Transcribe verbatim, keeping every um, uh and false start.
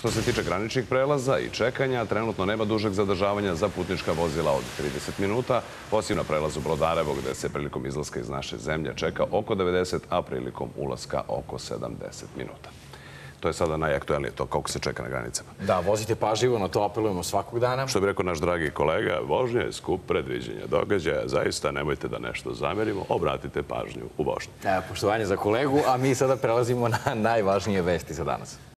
Što se tiče graničnih prelaza i čekanja, trenutno nema dužeg zadržavanja za putnička vozila od trideset minuta, osim na prelazu Brodarevo, gde se prilikom izlaska iz naše zemlje čeka oko devedeset, a prilikom ulaska oko sedamdeset minuta. To je sada najaktuelnije, to kako se čeka na granicama. Da, vozite pažljivo, na to apelujemo svakog dana. Što bi rekao naš dragi kolega, vožnja je skup predviđenja događaja. Zaista nemojte da nešto zamerimo, obratite pažnju u vožnji. Poštovanje za kolegu, a mi sada prelazimo na najvažnije vesti za danas.